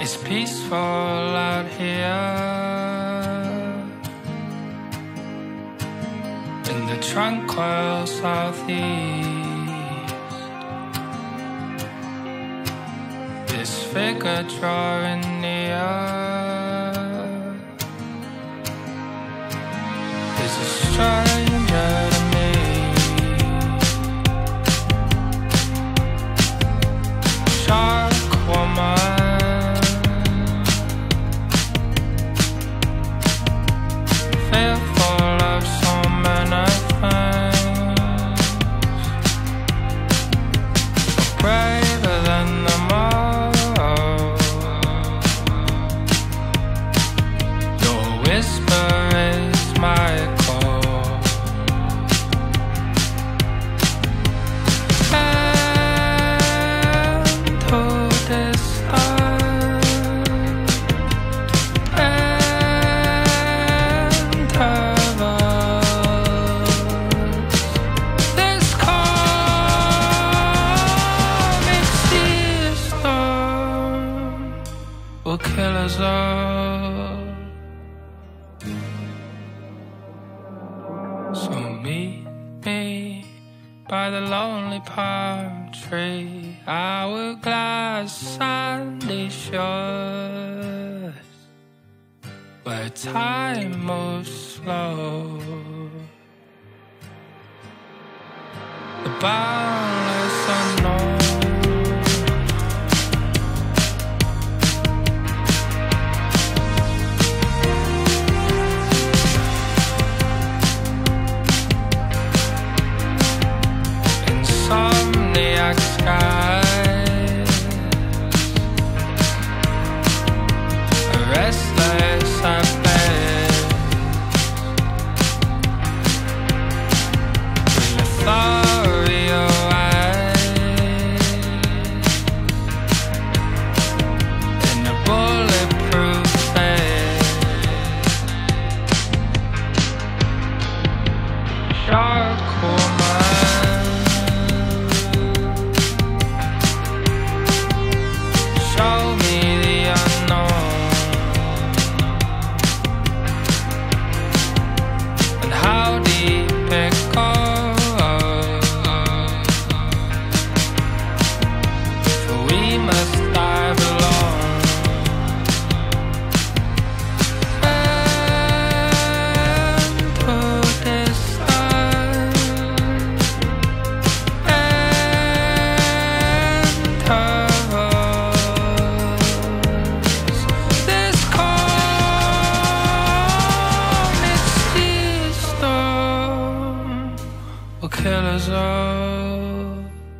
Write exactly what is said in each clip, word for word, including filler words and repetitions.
It's peaceful out here in the tranquil southeast. This figure drawing near is a stranger to me. Shark woman, fearful of so many things, braver than them all. Your whisper is my call. And who this will kill us all. So meet me by the lonely palm tree, hourglass sandy shores, where time moves slow. The boundless unknown. Insomniac skies, a restless affair, with ethereal eyes, in a bulletproof vest. Shark woman, show me the unknown, and how deep it goes, for we must dive alone. And to this will kill us all.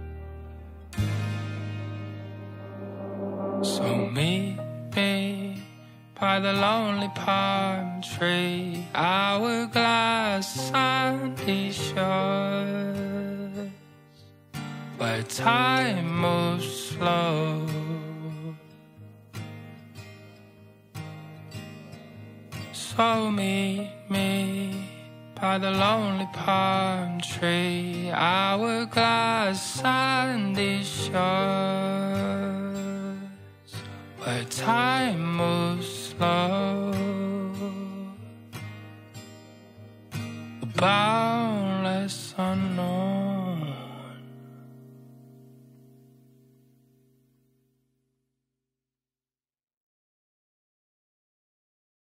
So meet me by the lonely palm tree, hourglass sandy shores, where time moves slow. So meet me by the lonely palm tree, hourglass sandy shores, where time moves slow. About